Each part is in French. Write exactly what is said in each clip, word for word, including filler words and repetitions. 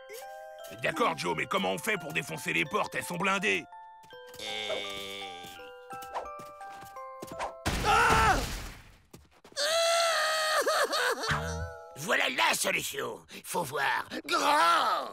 D'accord, Joe, mais comment on fait pour défoncer les portes? Elles sont blindées. Euh... Voilà la solution. Faut voir grand.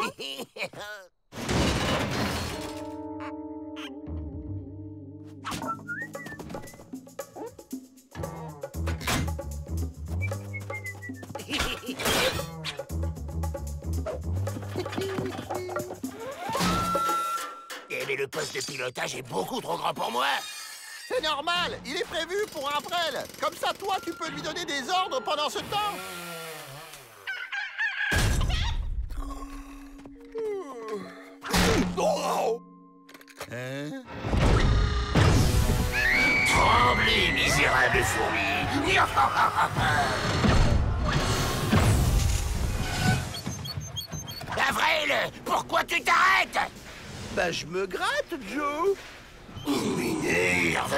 Eh mais le poste de pilotage est beaucoup trop grand pour moi. C'est normal, il est prévu pour un frêle. Comme ça, toi, tu peux lui donner des ordres pendant ce temps. Oh Hein? Tremblez, misérable fourmi. Avril, pourquoi tu t'arrêtes? Bah, je me gratte, Joe. M'énerve.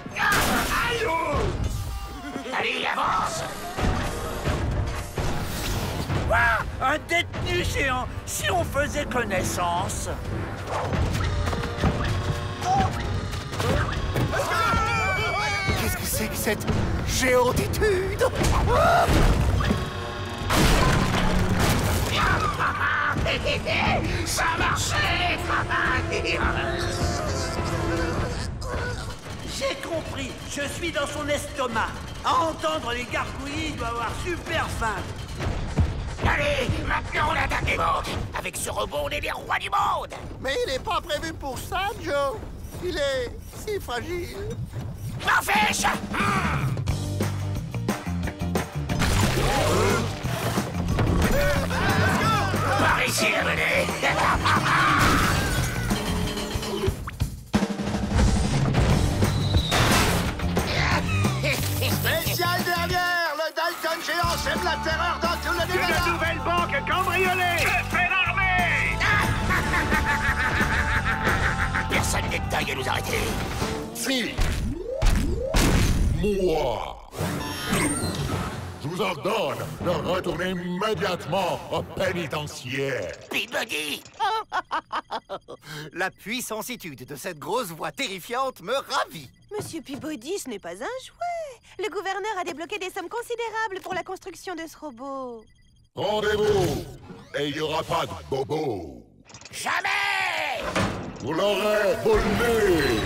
Allez, avance. Ah, un détenu géant. Si on faisait connaissance. Qu'est-ce que c'est que cette géantitude? Ça a marché. J'ai compris. Je suis dans son estomac. À entendre les gargouillis, il doit avoir super faim. Allez, maintenant on attaque les banques. Avec ce robot, on est les rois du monde. Mais il n'est pas prévu pour ça, Joe. Il est si fragile. M'empêche. hmm. Par ici, la monnaie. Spécial dernière, le Dalton géant sème la terreur dans tout le Nevada. Une nouvelle banque cambriolée. Je fais l'armée. Personne n'est de taille à nous arrêter. Si. Moi. Je vous ordonne de retourner immédiatement au pénitentiaire. Peabody. La puissancitude de cette grosse voix terrifiante me ravit. Monsieur Peabody, ce n'est pas un jouet. Le gouverneur a débloqué des sommes considérables pour la construction de ce robot. Rendez-vous. Et il n'y aura pas de bobo. Jamais. Vous l'aurez volé.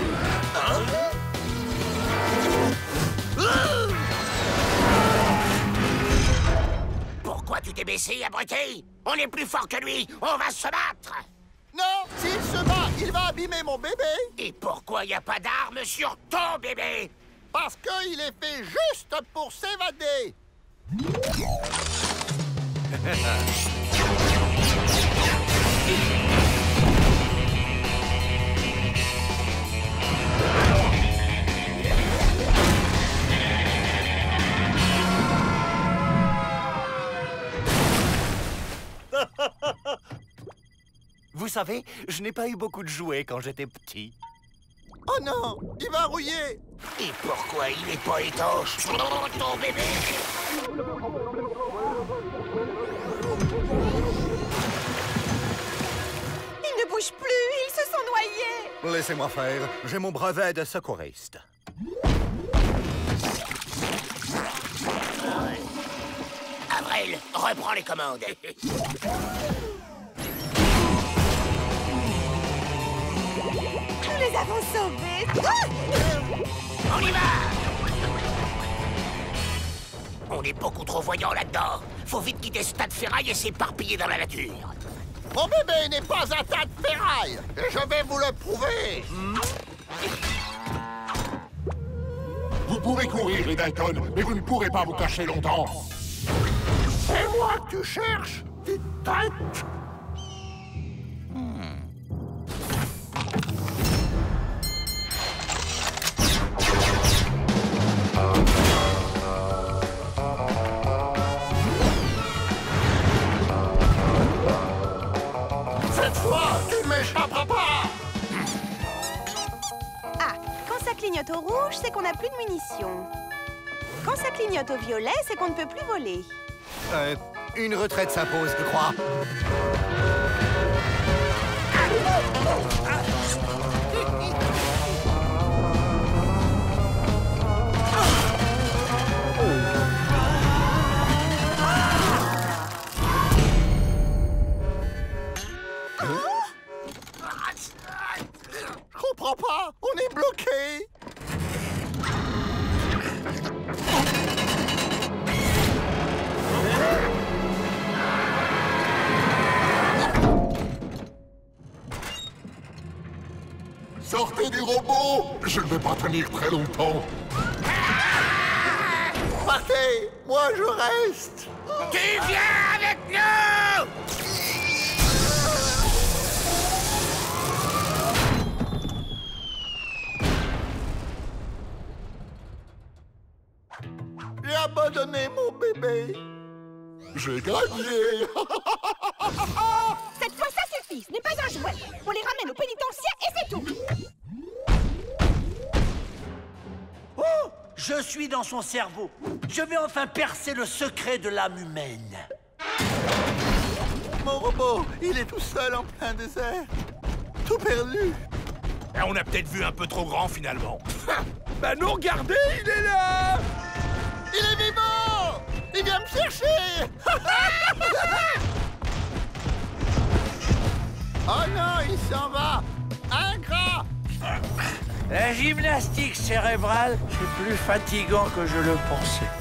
Pourquoi tu t'es baissé, abruti? On est plus fort que lui. On va se battre. Non, s'il se bat, il va abîmer mon bébé. Et pourquoi y a pas d'armes sur ton bébé? Parce qu'il est fait juste pour s'évader. Vous savez, je n'ai pas eu beaucoup de jouets quand j'étais petit. Oh non, il va rouiller. Et pourquoi il est pas étanche? Ton bébé. Ils ne bougent plus, ils se sont noyés. Laissez-moi faire, j'ai mon brevet de secouriste. Avril, reprends les commandes. Nous les avons sauvés. Ah! On y va. On est beaucoup trop voyants là-dedans. Faut vite quitter ce tas de ferraille et s'éparpiller dans la nature. Mon bébé n'est pas un tas de ferraille. Et je vais vous le prouver. Vous pouvez courir, les Dalton, mais vous ne pourrez pas vous cacher longtemps. C'est moi que tu cherches, petite tête. Cette fois, tu ne m'échapperas pas. Ah, quand ça clignote au rouge, c'est qu'on n'a plus de munitions. Quand ça clignote au violet, c'est qu'on ne peut plus voler. Euh, Une retraite s'impose, je crois. Je comprends pas, on est bloqué. Sortez du robot! Je ne vais pas tenir très longtemps. Partez, moi je reste. Tu viens avec nous! J'ai abandonné mon bébé. J'ai gagné! Cette fois, ça suffit. Ce n'est pas un jouet. On les ramène au pénitencier et c'est tout. Oh! Je suis dans son cerveau. Je vais enfin percer le secret de l'âme humaine. Mon robot, il est tout seul en plein désert. Tout perdu. Ah, on a peut-être vu un peu trop grand finalement. Bah non, regardez, il est là! Il est vivant! Il vient me chercher! Oh non, il s'en va! Ingrat! La gymnastique cérébrale, c'est plus fatigant que je le pensais.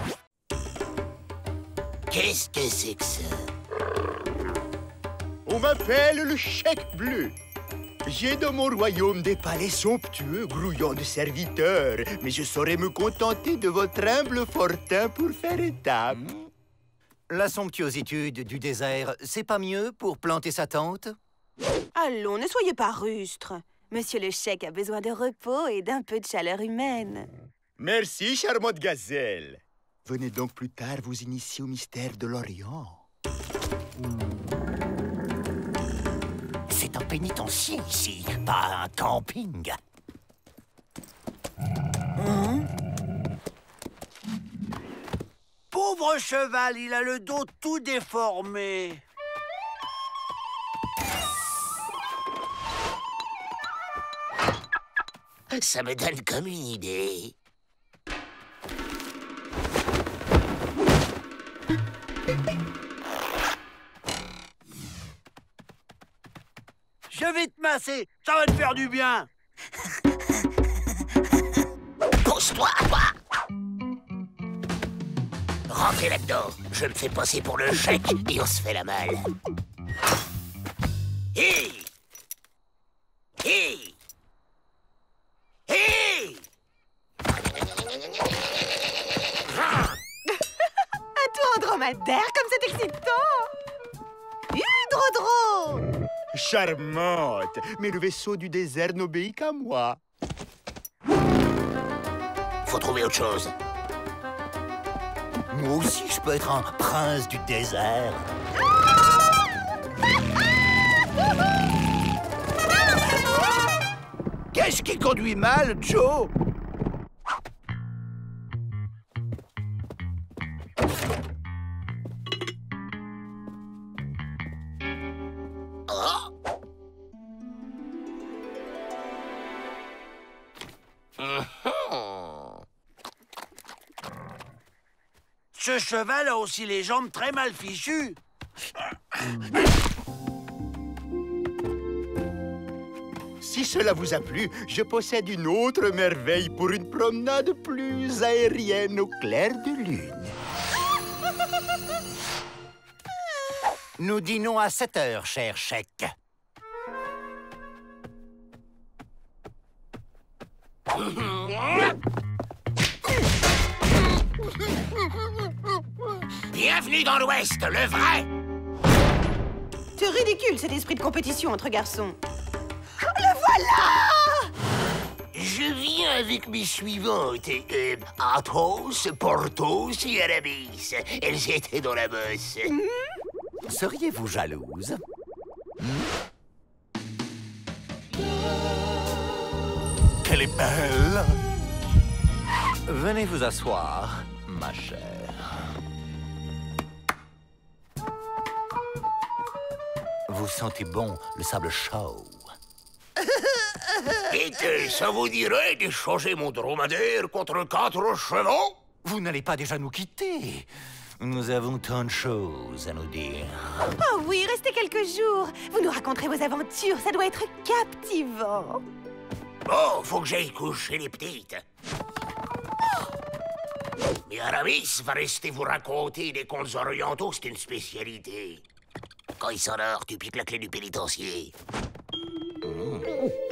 Qu'est-ce que c'est que ça? On m'appelle le chèque bleu. J'ai dans mon royaume des palais somptueux, grouillant de serviteurs, mais je saurais me contenter de votre humble fortin pour faire étape. La somptuositude du désert, c'est pas mieux pour planter sa tente? Allons, ne soyez pas rustre. Monsieur le chèque a besoin de repos et d'un peu de chaleur humaine. Merci, charmante gazelle. Venez donc plus tard vous initier au mystère de l'Orient. C'est un pénitencier ici, pas un camping. Mmh. Pauvre cheval, il a le dos tout déformé. Ça me donne comme une idée. Je vais te masser, ça va te faire du bien. Pousse-toi, toi! Rentrez là-dedans. Je me fais passer pour le chèque et on se fait la malle. Hé! Hé! Hé! Un tour en dromadaire, comme c'est excitant! Hudrodro! Charmante, mais le vaisseau du désert n'obéit qu'à moi. Faut trouver autre chose. Moi aussi, je peux être un prince du désert. Qu'est-ce qui conduit mal, Joe? Oh. Uh-huh. Ce cheval a aussi les jambes très mal fichues. Si cela vous a plu, je possède une autre merveille pour une promenade plus aérienne au clair de lune. Nous dînons à sept heures, cher chèque. Bienvenue dans l'Ouest, le vrai! C'est ridicule, cet esprit de compétition entre garçons. Le voilà! Je viens avec mes suivantes. Euh, Athos, Porthos et Aramis. Elles étaient dans la bosse. Mmh. Seriez-vous jalouse? Mmh. Qu'elle est belle! Venez vous asseoir, ma chère. Vous sentez bon le sable chaud. Dites, ça vous dirait d'échanger mon dromadaire contre quatre chevaux? Vous n'allez pas déjà nous quitter? Nous avons tant de choses à nous dire. Oh oui, restez quelques jours. Vous nous raconterez vos aventures, ça doit être captivant. Bon, faut que j'aille coucher les petites. Mais Aramis va rester vous raconter des contes orientaux, c'est une spécialité. Quand il s'endort, tu piques la clé du pénitencier. Mmh.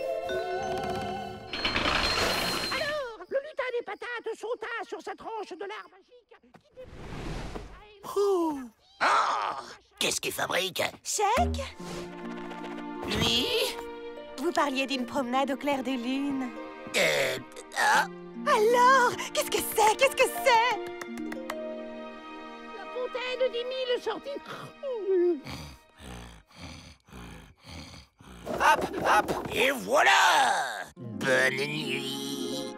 Alors, le lutin des patates sauta sur sa tranche de l'arbre magique qui... Oh, oh, qu'est-ce qu'il fabrique? Chèque? Oui? Vous parliez d'une promenade au clair de lune. Euh... Ah. Alors, qu'est-ce que c'est? Qu'est-ce que c'est? La fontaine des mille sorties. Hop, hop, et voilà! Bonne nuit.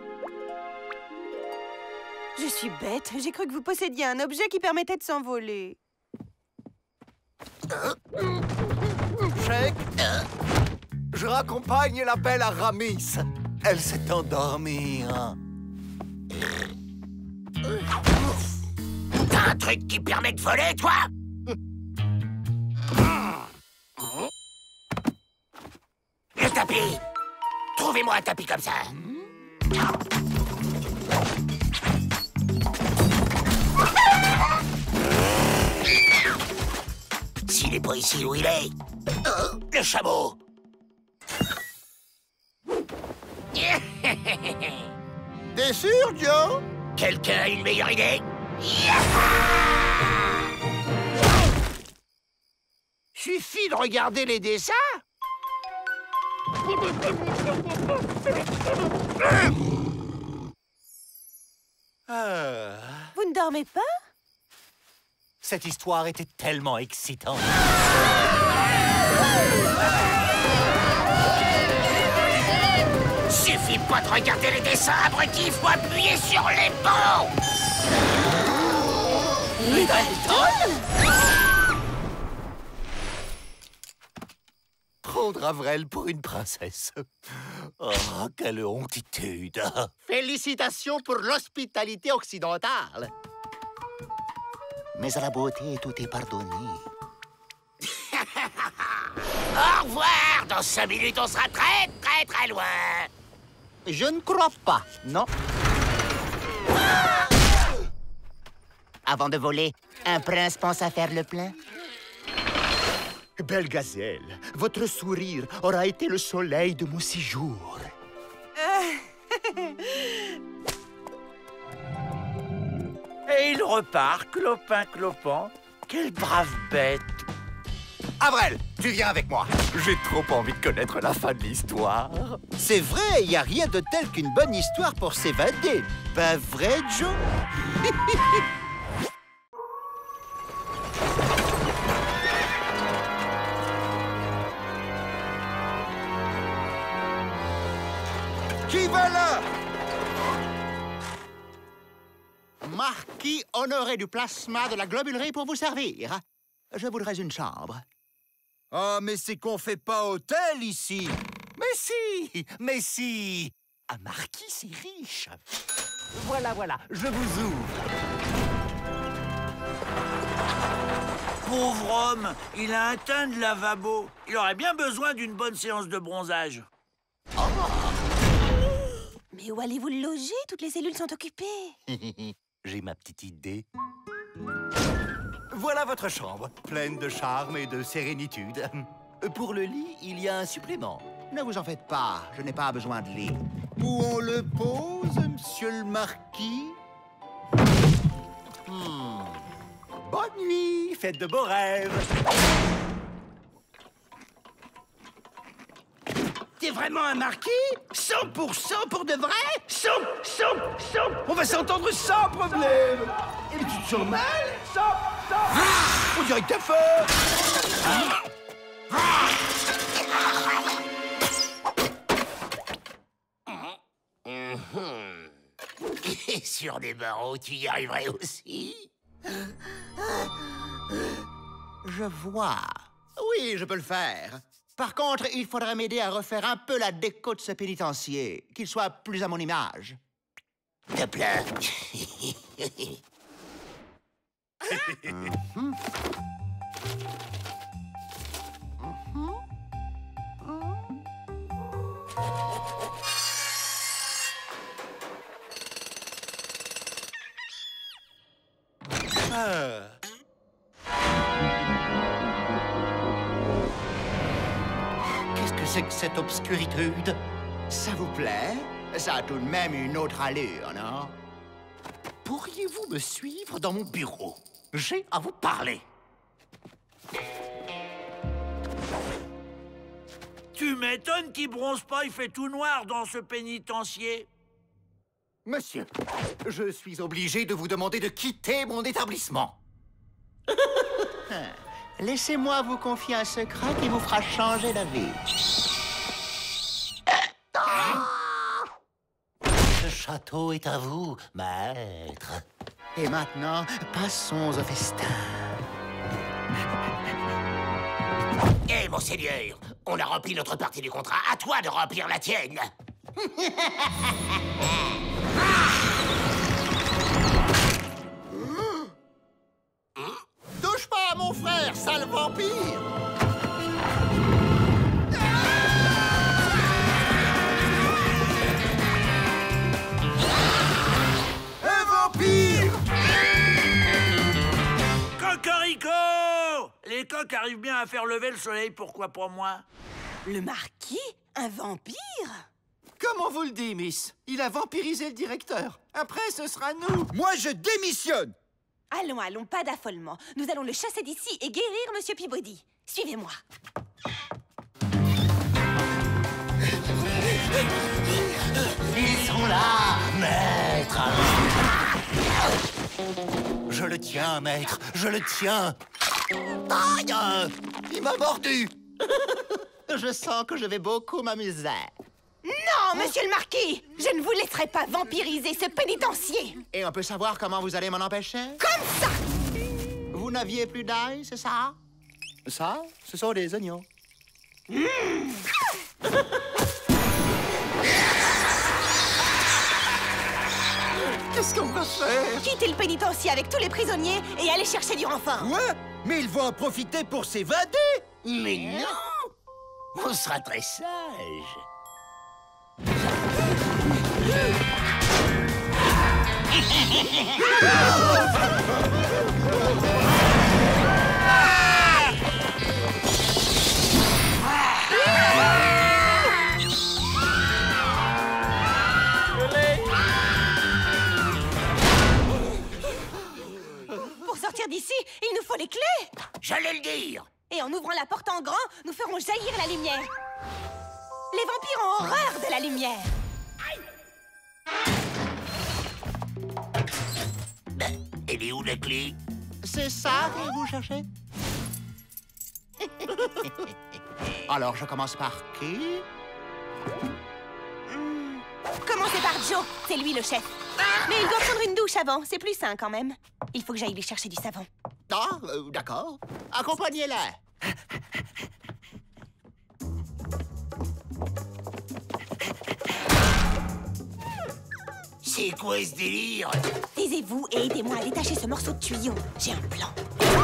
Je suis bête. J'ai cru que vous possédiez un objet qui permettait de s'envoler. Chèque, je raccompagne la belle Aramis. Elle s'est endormie. Hein. T'as un truc qui permet de voler, toi? Le tapis! Trouvez-moi un tapis comme ça. S'il n'est pas ici, où il est? Oh, le chameau! T'es sûr, Joe? Quelqu'un a une meilleure idée? Suffit de regarder les dessins. Euh, Vous ne dormez pas? cette histoire était tellement excitante. Suffit pas de regarder les dessins, abrutis, il faut appuyer sur les boutons. Les Dalton? Prendre Avril pour une princesse. Oh, quelle hontitude. Félicitations pour l'hospitalité occidentale. Mais à la beauté, tout est pardonné. Au revoir. Dans cinq minutes, on sera très, très, très loin. Je ne crois pas, non. Avant de voler, un prince pense à faire le plein. Belle gazelle, votre sourire aura été le soleil de mon séjour. Et il repart, clopin, clopant. Quelle brave bête. Avril, tu viens avec moi. J'ai trop envie de connaître la fin de l'histoire. C'est vrai, il n'y a rien de tel qu'une bonne histoire pour s'évader. Pas vrai, Joe? Qui va là? Marquis honoré du plasma de la globulerie pour vous servir. Je voudrais une chambre. Oh, mais c'est qu'on fait pas hôtel ici. Mais si, mais si. Un marquis, c'est riche. Voilà, voilà, je vous ouvre. Pauvre homme, il a un teint de lavabo. Il aurait bien besoin d'une bonne séance de bronzage. Oh. Mais où allez-vous le loger? Toutes les cellules sont occupées. J'ai ma petite idée. Voilà votre chambre, pleine de charme et de sérénitude. Pour le lit, il y a un supplément. Ne vous en faites pas, je n'ai pas besoin de lit. Où on le pose, monsieur le marquis? Hmm. Bonne nuit, faites de beaux rêves. T'es vraiment un marquis? cent pour cent pour de vrai? cent, cent, cent. On va s'entendre sans problème. Et tu te sens mal? cent, cent. On dirait que t'as faim. Et sur des barreaux, tu y arriverais aussi? Je vois. Oui, je peux le faire. Par contre, il faudrait m'aider à refaire un peu la déco de ce pénitencier, qu'il soit plus à mon image. Te plaît. Mhm. Ah. Qu'est-ce que c'est que cette obscuritude? Ça vous plaît? Ça a tout de même une autre allure, non? Pourriez-vous me suivre dans mon bureau? J'ai à vous parler. Tu m'étonnes qu'il bronze pas, il fait tout noir dans ce pénitencier. Monsieur, je suis obligé de vous demander de quitter mon établissement. Laissez-moi vous confier un secret qui vous fera changer d'avis. Ce château est à vous, maître. Et maintenant, passons au festin. Eh, mon seigneur, on a rempli notre partie du contrat. À toi de remplir la tienne. Touche pas à mon frère, sale vampire! Un vampire! Cocorico! Les coqs arrivent bien à faire lever le soleil, pourquoi pas moi? Le marquis? Un vampire? Comment vous le dit, Miss? Il a vampirisé le directeur. Après, ce sera nous. Moi, je démissionne. Allons, allons, pas d'affolement. Nous allons le chasser d'ici et guérir Monsieur Peabody. Suivez-moi. Ils sont là, maître. Je le tiens, maître, je le tiens. Aïe! Il m'a mordu. Je sens que je vais beaucoup m'amuser. Non, monsieur le marquis! Je ne vous laisserai pas vampiriser ce pénitencier! Et on peut savoir comment vous allez m'en empêcher? Comme ça! Vous n'aviez plus d'ail, c'est ça? Ça, ce sont des oignons. Mmh. Qu'est-ce qu'on va faire? Quittez le pénitencier avec tous les prisonniers et allez chercher du renfort! Quoi? Mais ils vont en profiter pour s'évader! Mais non! On sera très sage. Pour sortir d'ici, il nous faut les clés! J'allais le dire! Et en ouvrant la porte en grand, nous ferons jaillir la lumière. Les vampires ont horreur de la lumière. Ben, elle est où la clé? C'est ça que vous cherchez? Alors, je commence par qui? Hmm. Commencez par Joe, c'est lui le chef. Mais il doit prendre une douche avant, c'est plus sain quand même. Il faut que j'aille lui chercher du savon. Ah, euh, d'accord. Accompagnez-la. C'est quoi ce délire? Taisez-vous et aidez-moi à détacher ce morceau de tuyau. J'ai un plan.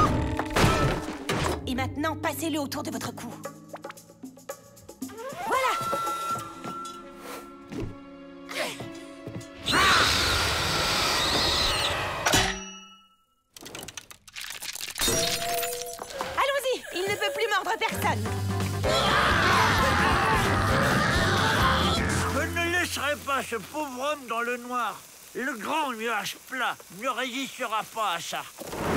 Et maintenant, passez-le autour de votre cou. Voilà! Allons-y! Il ne peut plus mordre personne. Je ne laisserai pas ce pauvre homme dans le noir. Le grand nuage plat ne résistera pas à ça.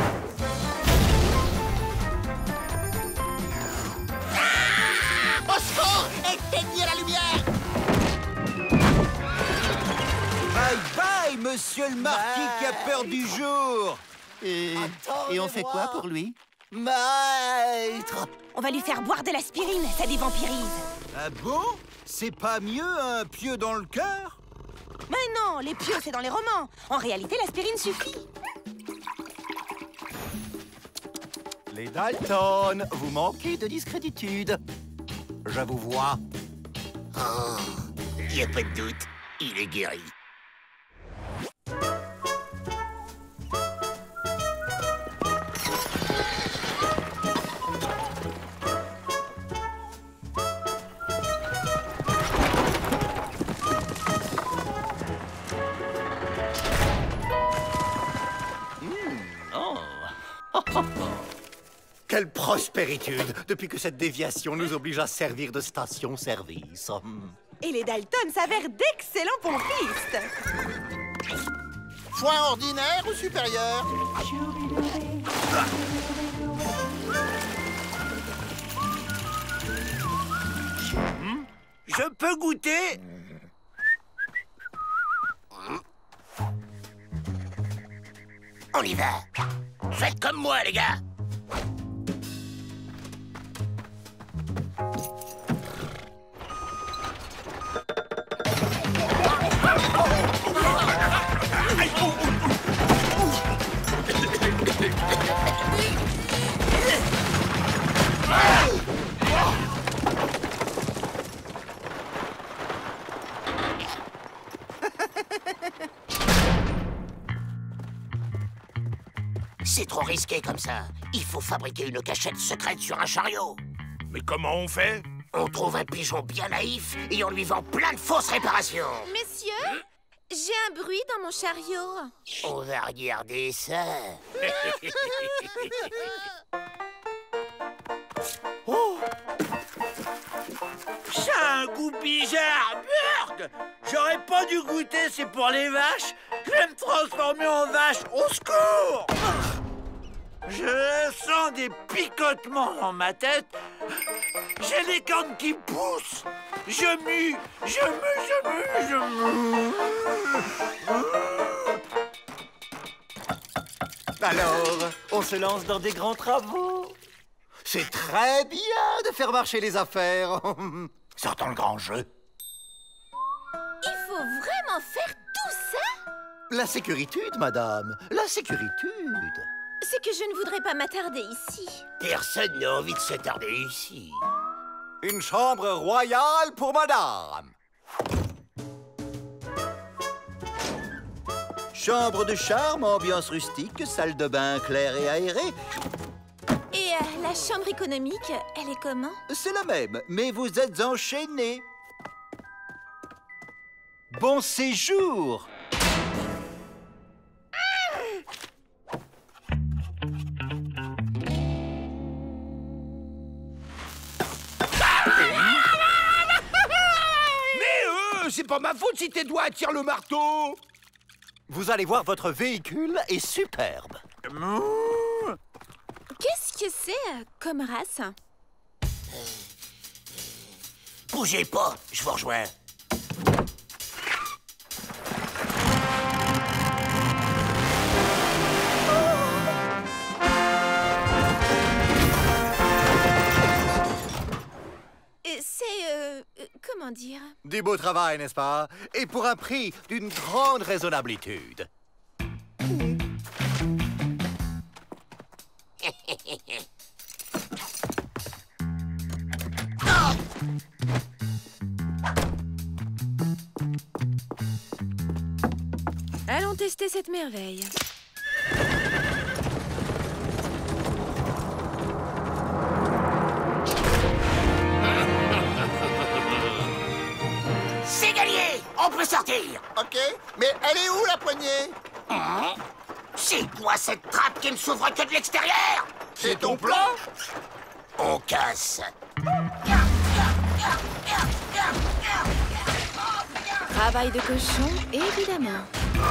Au secours! Éteignez la lumière! Bye bye, monsieur le marquis qui a peur du jour. Et, et on fait quoi pour lui? Maître! On va lui faire boire de l'aspirine, ça dévampirise. Ah bon? C'est pas mieux un pieu dans le cœur? Mais non, les pieux, c'est dans les romans. En réalité, l'aspirine suffit. Les Dalton, vous manquez de discréditude. Je vous vois. Oh, y a pas de doute, il est guéri. Quelle prospéritude, depuis que cette déviation nous oblige à servir de station-service. Et les Dalton s'avèrent d'excellents pompistes. Foin ordinaire ou supérieur? Je peux goûter? On y va. Faites comme moi, les gars. C'est trop risqué comme ça. Il faut fabriquer une cachette secrète sur un chariot. Mais comment on fait? On trouve un pigeon bien naïf et on lui vend plein de fausses réparations. Messieurs, j'ai un bruit dans mon chariot. On va regarder ça. Oh! Ça a un goût bizarre. Merde! J'aurais pas dû goûter, c'est pour les vaches. Je vais me transformer en vache. Au secours! Je sens des picotements dans ma tête. J'ai les cornes qui poussent. Je mue, je mue, je mue, je mue. Alors, on se lance dans des grands travaux. C'est très bien de faire marcher les affaires. Sortons le grand jeu. Il faut vraiment faire tout ça? La sécuritude, madame. La sécuritude. C'est que je ne voudrais pas m'attarder ici. Personne n'a envie de s'attarder ici. Une chambre royale pour madame. Chambre de charme, ambiance rustique, salle de bain claire et aérée. Et euh, la chambre économique, elle est comment? C'est la même, mais vous êtes enchaînés. Bon séjour. C'est pas ma faute si tes doigts attirent le marteau. Vous allez voir, votre véhicule est superbe. Qu'est-ce que c'est euh, comme race? Bougez pas, je vous rejoins. C'est, euh, comment dire? Du beau travail, n'est-ce pas? Et pour un prix d'une grande raisonnabilité. Allons tester cette merveille. C'est gagné! On peut sortir! Ok, mais elle est où, la poignée? Mmh. C'est quoi cette trappe qui ne s'ouvre que de l'extérieur? C'est ton plan? On casse. Travail de cochon, évidemment.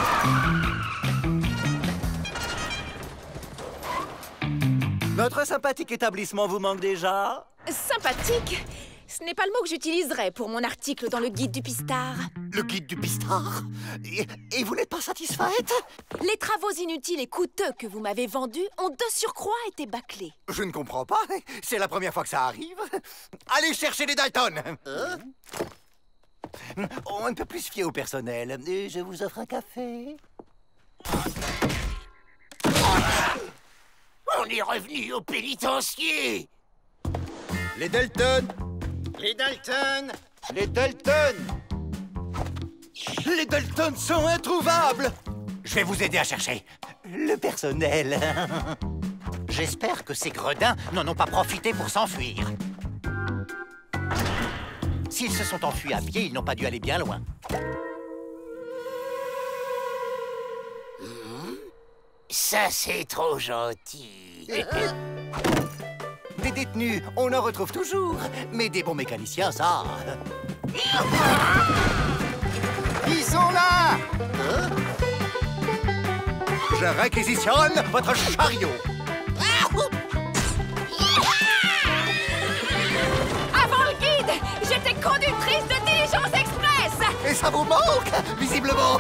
Notre sympathique établissement vous manque déjà? Sympathique? Ce n'est pas le mot que j'utiliserais pour mon article dans le guide du pistard. Le guide du pistard? Et, et vous n'êtes pas satisfaite? Les travaux inutiles et coûteux que vous m'avez vendus ont de surcroît été bâclés. Je ne comprends pas. C'est la première fois que ça arrive. Allez chercher les Dalton. Hein? On ne peut plus se fier au personnel. Et je vous offre un café. On est revenu au pénitencier. Les Dalton. Les Dalton. Les Dalton. Les Dalton sont introuvables. Je vais vous aider à chercher le personnel. J'espère que ces gredins n'en ont pas profité pour s'enfuir. S'ils se sont enfuis à pied, ils n'ont pas dû aller bien loin. Ça, c'est trop gentil. Des détenus, on en retrouve toujours. Mais des bons mécaniciens, ça... Ils sont là. Hein? Je réquisitionne votre chariot. Avant le guide, j'étais conductrice de diligence express. Et ça vous manque, visiblement.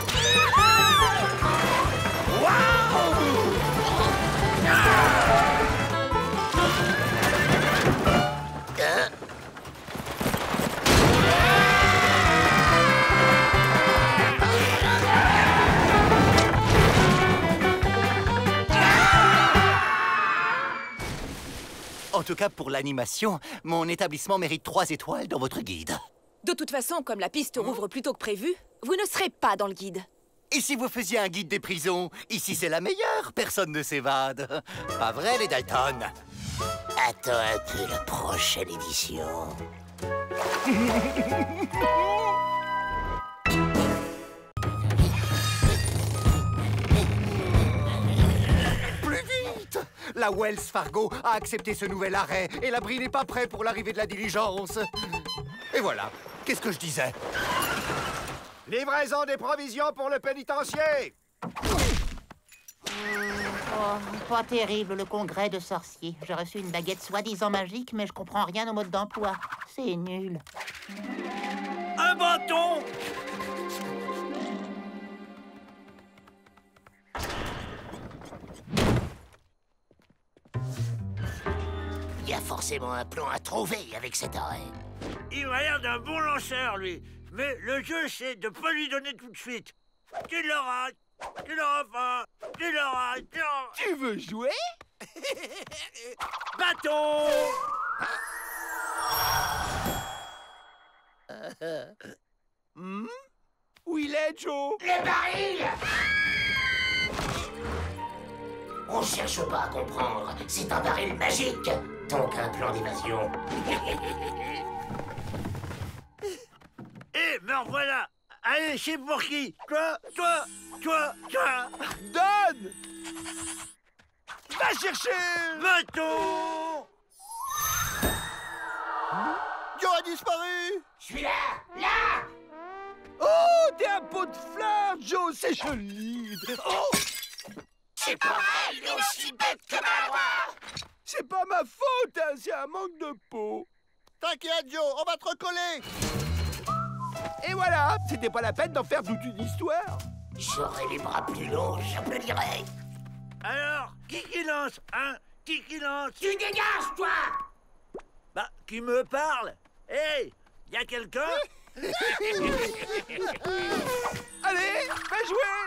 Waouh! En tout cas, pour l'animation, mon établissement mérite trois étoiles dans votre guide. De toute façon, comme la piste rouvre plus tôt que prévu, vous ne serez pas dans le guide. Et si vous faisiez un guide des prisons? Ici, c'est la meilleure, personne ne s'évade. Pas vrai, les Dalton? Attends un peu la prochaine édition. Plus vite! La Wells Fargo a accepté ce nouvel arrêt et l'abri n'est pas prêt pour l'arrivée de la diligence. Et voilà, qu'est-ce que je disais? Livraison des provisions pour le pénitencier. Oh, pas terrible, le congrès de sorciers. J'ai reçu une baguette soi-disant magique, mais je comprends rien au mode d'emploi. C'est nul. Un bâton! Il y a forcément un plan à trouver avec cet arrêt. Il m'a l'air d'un bon lanceur, lui. Mais le jeu, c'est de pas lui donner tout de suite. Tu l'auras, tu l'auras pas, tu l'auras, tu l'auras. Tu veux jouer? Bâton! hmm? Où il est, Joe? Les barils! On cherche pas à comprendre. C'est un baril magique. Donc un plan d'évasion. Eh, me revoilà! Allez, c'est pour qui? Toi, toi, toi, toi! Donne! Va chercher! Bâton! Joe a disparu! Je suis là! Là! Oh, t'es un pot de fleurs, Joe, c'est joli! Oh! C'est pas vrai, il est aussi bête que maladroit! C'est pas ma faute, hein, c'est un manque de peau. T'inquiète, Joe, on va te recoller! Et voilà, c'était pas la peine d'en faire toute une histoire. J'aurais les bras plus longs, j'applaudirais. Alors, qui qui lance, hein? Qui qui lance? Tu dégages, toi! Bah, qui me parle? Hé, hey, y a quelqu'un? Allez, va jouer!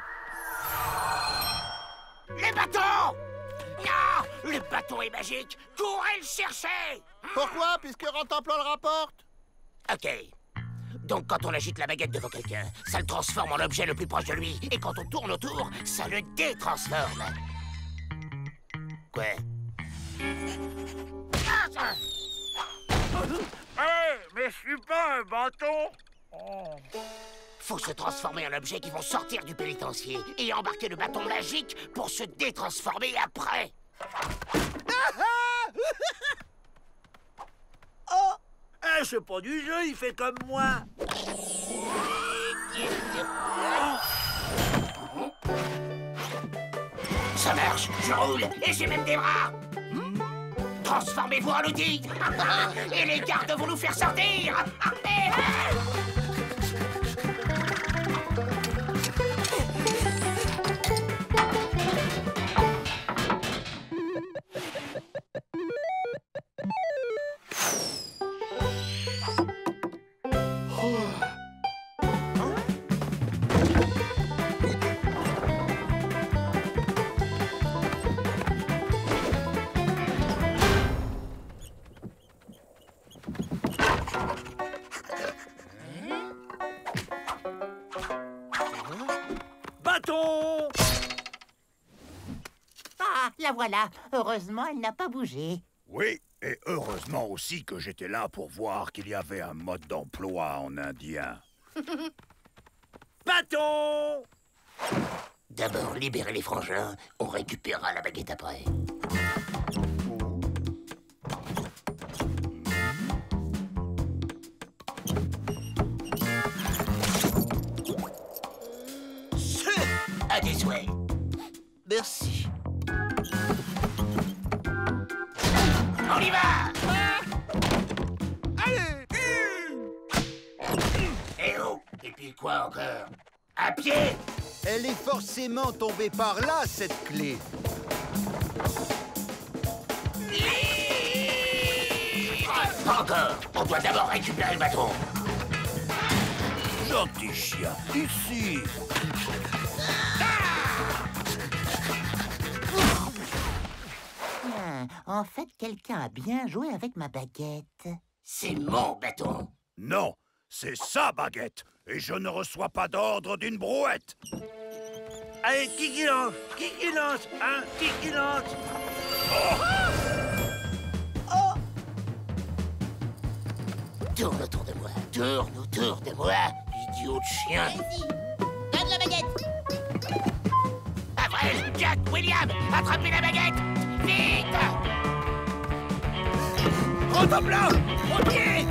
Les bâtons! Non! Le bâton est magique! Courez le chercher! Pourquoi? Puisque Rantanplan le rapporte? Ok. Donc quand on agite la baguette devant quelqu'un, ça le transforme en l'objet le plus proche de lui. Et quand on tourne autour, ça le détransforme. Quoi? Hé, hey, mais je suis pas un bâton! Oh. Faut se transformer en objet qui vont sortir du pénitencier et embarquer le bâton magique pour se détransformer après. Oh! Eh, c'est pas du jeu, il fait comme moi. Ça marche, je roule et j'ai même des bras. Transformez-vous en outil et les gardes vont nous faire sortir. la voilà. Heureusement, elle n'a pas bougé. Oui, et heureusement aussi que j'étais là pour voir qu'il y avait un mode d'emploi en indien. Bâton! D'abord, libérez les frangins, on récupérera la baguette après. À tes souhaits. Merci. On y va! Allez! Eh oh! Et puis quoi encore? À pied! Elle est forcément tombée par là, cette clé. Pas encore! On doit d'abord récupérer le bâton. Gentil chien, ici. Tiens, en fait, quelqu'un a bien joué avec ma baguette. C'est mon bâton. Non, c'est sa baguette. Et je ne reçois pas d'ordre d'une brouette. Allez, qui qui lance? Qui qui lance? Hein? Qui qui lance? Tourne autour de moi, tourne autour de moi, idiot de chien. Vas-y, donne la baguette. Avril, Jack, William, attrapez la baguette! Vite! Retourne là! Au pied!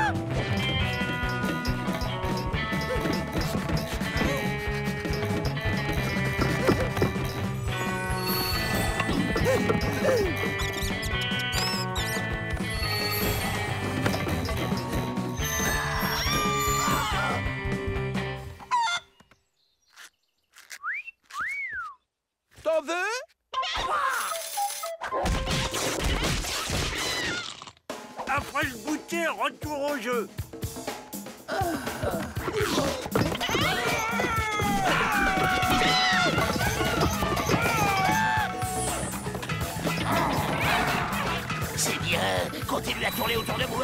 T'en veux? Après le goûter, retour au jeu. C'est bien, continue à tourner autour de moi.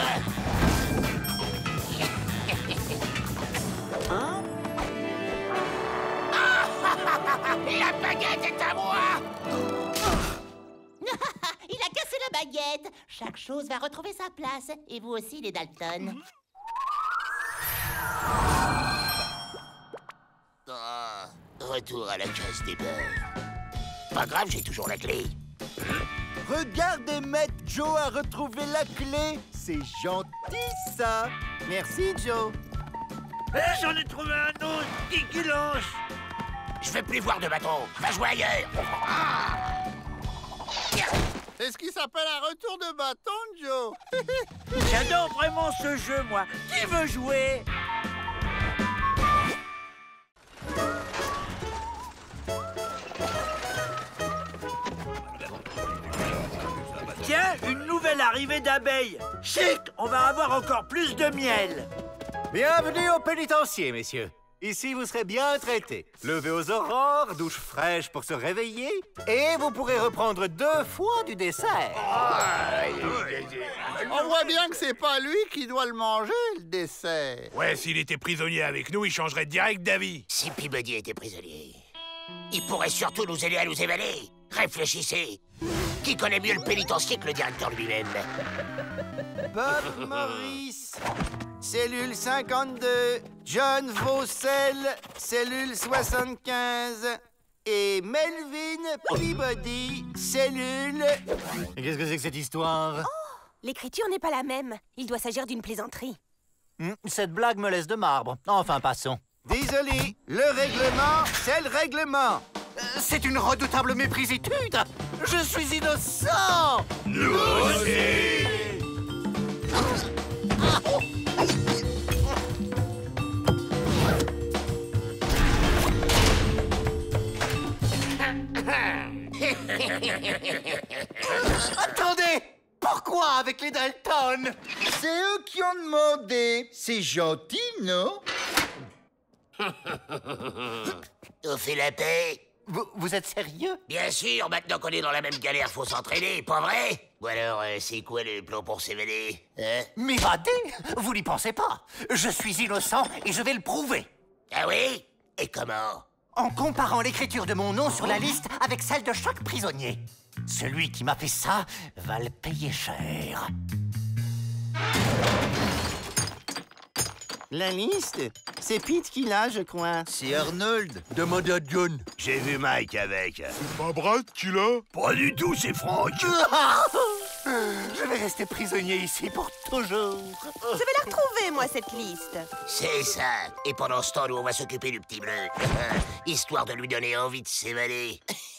Hein? La baguette est à moi! Il a cassé la baguette. Chaque chose va retrouver sa place. Et vous aussi, les Dalton. Ah, retour à la case des beurs. Pas grave, j'ai toujours la clé. Regardez, Maître Joe a retrouvé la clé. C'est gentil, ça. Merci, Joe. Eh, j'en ai trouvé un autre. Qui qui lance? Je veux plus voir de bâton. Va jouer ailleurs. Ah. C'est ce qui s'appelle un retour de bâton, Joe. J'adore vraiment ce jeu, moi. Qui veut jouer? Tiens, une nouvelle arrivée d'abeilles. Chic, on va avoir encore plus de miel. Bienvenue au pénitencier, messieurs. Ici, vous serez bien traités. Levé aux aurores, douche fraîche pour se réveiller, et vous pourrez reprendre deux fois du dessert. On voit bien que c'est pas lui qui doit le manger, le dessert. Ouais, s'il était prisonnier avec nous, il changerait direct d'avis. Si Peabody était prisonnier, il pourrait surtout nous aider à nous évader. Réfléchissez. Qui connaît mieux le pénitencier que le directeur lui-même? Bob Morris, cellule cinquante-deux. John Vaucel, cellule soixante-quinze. Et Melvin Peabody, cellule... Qu'est-ce que c'est que cette histoire? Oh, l'écriture n'est pas la même. Il doit s'agir d'une plaisanterie. Hum, cette blague me laisse de marbre. Enfin, passons. Désolé, le règlement, c'est le règlement. Euh, c'est une redoutable méprisitude. Je suis innocent. Nous aussi. Attendez! Pourquoi avec les Dalton? C'est eux qui ont demandé. C'est gentil, non? On fait la paix? Vous, vous êtes sérieux? Bien sûr, maintenant qu'on est dans la même galère, faut s'entraider, pas vrai? Ou alors, euh, c'est quoi le plan pour s'évader, hein? M'évader? Vous n'y pensez pas. Je suis innocent et je vais le prouver. Ah oui? Et comment? en comparant l'écriture de mon nom sur la liste avec celle de chaque prisonnier. Celui qui m'a fait ça va le payer cher. La liste? C'est Pete qui l'a, je crois. C'est Arnold. Demande à John. J'ai vu Mike avec. C'est pas Brad qui l'a? Pas du tout, c'est Frank. Je vais rester prisonnier ici pour toujours. Je vais la retrouver, moi, cette liste. C'est ça. Et pendant ce temps, nous, on va s'occuper du petit bleu. Histoire de lui donner envie de s'évader.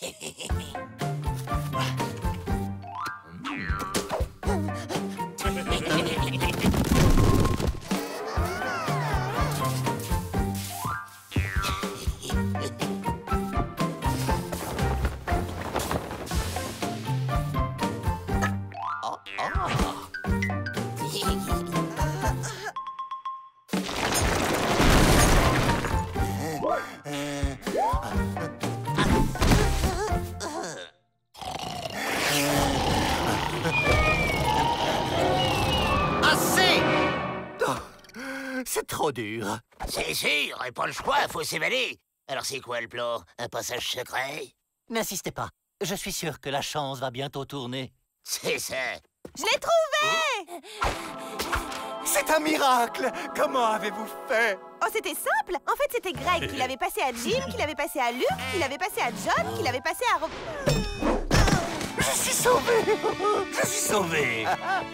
Assez! Oh, c'est trop dur. C'est sûr, et pas le choix, faut s'évader. Alors c'est quoi le plan? Un passage secret? N'insistez pas. Je suis sûr que la chance va bientôt tourner. C'est ça. Je l'ai trouvé! C'est un miracle! Comment avez-vous fait? Oh, c'était simple! En fait, c'était Greg qui l'avait passé à Jim, qui l'avait passé à Luke, qui l'avait passé à John, qui l'avait passé à Rob... Je suis sauvé! Je suis sauvé!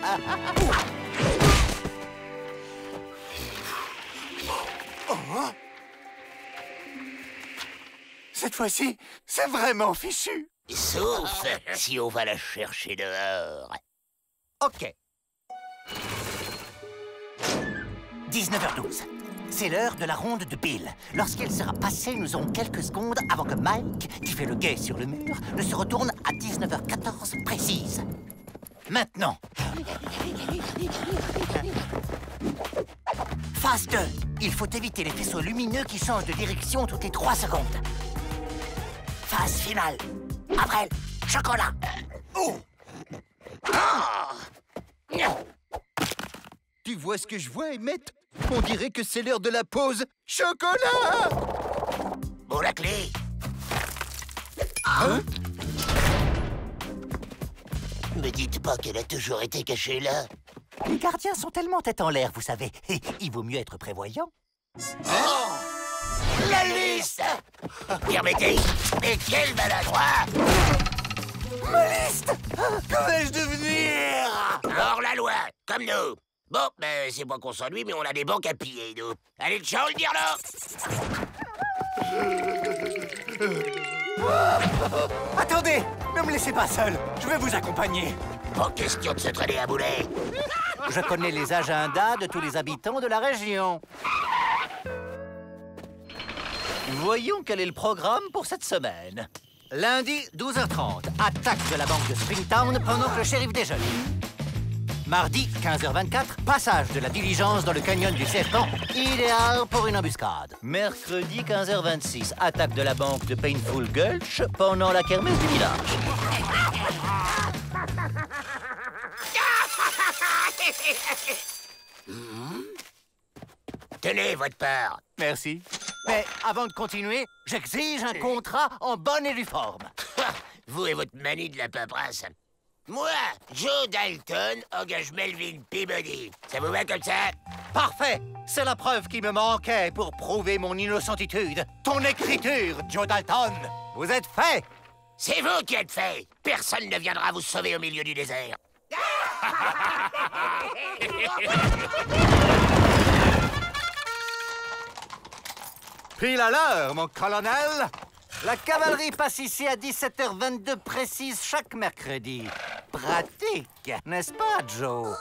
Oh. Cette fois-ci, c'est vraiment fichu. Sauf si on va la chercher dehors. OK. dix-neuf heures douze. C'est l'heure de la ronde de Bill. Lorsqu'elle sera passée, nous aurons quelques secondes avant que Mike, qui fait le guet sur le mur, ne se retourne à dix-neuf heures quatorze précise. Maintenant. Phase deux. Il faut éviter les faisceaux lumineux qui changent de direction toutes les trois secondes. Phase finale. Avril, chocolat. Oh! Ah! Tu vois ce que je vois, Emmett? On dirait que c'est l'heure de la pause. Chocolat! Bon, la clé. Hein? Me dites pas qu'elle a toujours été cachée là. Les gardiens sont tellement tête en l'air, vous savez. Il vaut mieux être prévoyant. Oh! La liste! Permettez, mais quel maladroit! Ma liste! Que vais-je devenir? Hors la loi, comme nous. Bon, ben, c'est pas qu'on s'ennuie, mais on a des banques à piller, nous. Allez, ciao, le dire là! Attendez! Ne me laissez pas seul! Je vais vous accompagner. Pas question de se traîner à boulet. Je connais les agendas de tous les habitants de la région. Voyons quel est le programme pour cette semaine. Lundi, douze heures trente, attaque de la banque de Springtown pendant que le shérif déjeune. Mardi, quinze heures vingt-quatre, passage de la diligence dans le canyon du Serpent, idéal pour une embuscade. Mercredi, quinze heures vingt-six, attaque de la banque de Painful Gulch pendant la kermesse du village. Mmh. Tenez votre part. Merci. Mais avant de continuer, j'exige un contrat en bonne et due forme. Vous et votre manie de la paperasse. Moi, Joe Dalton, engage Melvin Peabody. Ça vous va comme ça? Parfait! C'est la preuve qui me manquait pour prouver mon innocentitude. Ton écriture, Joe Dalton! Vous êtes fait! C'est vous qui êtes fait! Personne ne viendra vous sauver au milieu du désert. Pile à l'heure, mon colonel! La cavalerie passe ici à dix-sept heures vingt-deux précise chaque mercredi. Pratique, n'est-ce pas, Joe?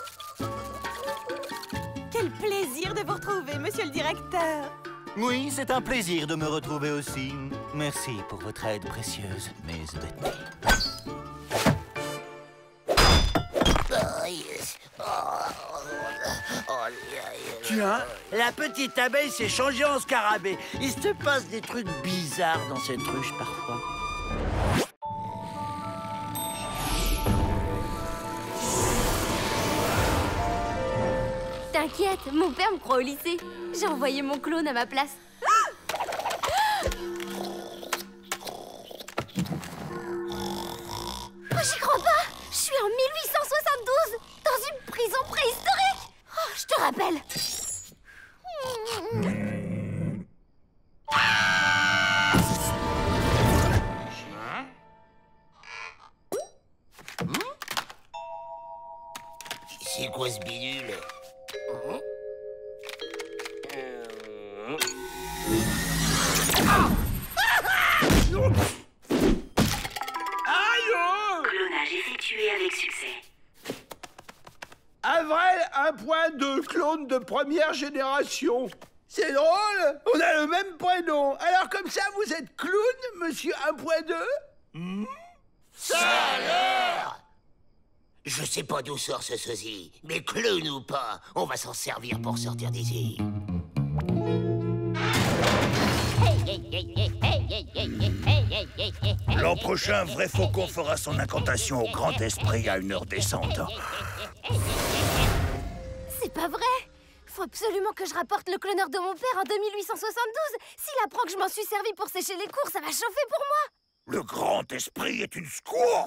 Quel plaisir de vous retrouver, monsieur le directeur. Oui, c'est un plaisir de me retrouver aussi. Merci pour votre aide précieuse, mes bêtes. Tiens, la petite abeille s'est changée en scarabée. Il se passe des trucs bizarres dans cette ruche parfois. T'inquiète, mon père me croit au lycée. J'ai envoyé mon clone à ma place. suis en mille huit cent soixante-douze, dans une prison préhistorique. Oh, je te rappelle. C'est quoi ce bidule? Clonage effectué avec succès. Avrel un point deux, clone de première génération. C'est drôle, on a le même prénom. Alors comme ça, vous êtes clown, monsieur un point deux? Mmh. Ça alors? Je sais pas d'où sort ce sosie, mais clown ou pas, on va s'en servir pour sortir d'ici. L'an prochain, Vrai Faucon fera son incantation au Grand Esprit à une heure décente. C'est pas vrai. Faut absolument que je rapporte le cloneur de mon père en deux mille huit cent soixante-douze. S'il apprend que je m'en suis servi pour sécher les cours, ça va chauffer pour moi. Le Grand Esprit est une scour.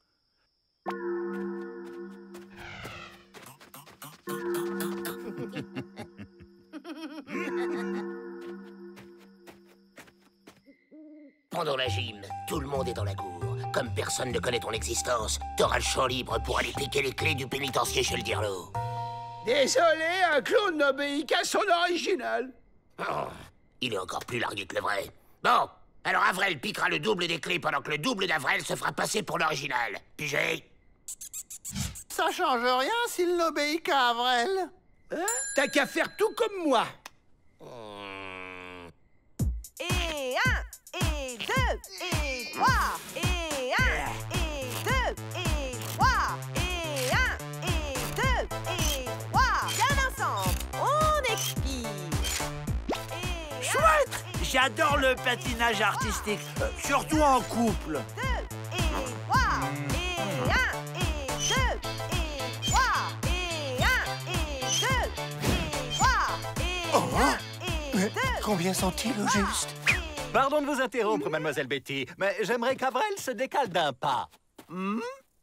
Pendant la gym, tout le monde est dans la cour. Comme personne ne connaît ton existence, t'auras le champ libre pour aller piquer les clés du pénitencier chez le dirlo. Désolé, un clone n'obéit qu'à son original. Oh, il est encore plus largué que le vrai. Bon, alors Avrel piquera le double des clés pendant que le double d'Avrel se fera passer pour l'original. Pigé? Ça change rien s'il n'obéit qu'à Avrel. Hein? T'as qu'à faire tout comme moi. Mmh. Et un, et deux, et trois, et un, et deux, et trois, et un, et deux, et trois. Bien ensemble, on expire. Chouette! J'adore le patinage artistique, euh, surtout en couple. Deux, et trois, et un, et deux, et trois, et un, et deux, et trois, et Oh, un, et deux. Combien sont-ils au juste? Pardon de vous interrompre, mademoiselle Betty, mais j'aimerais qu'Avrel se décale d'un pas. Hmm?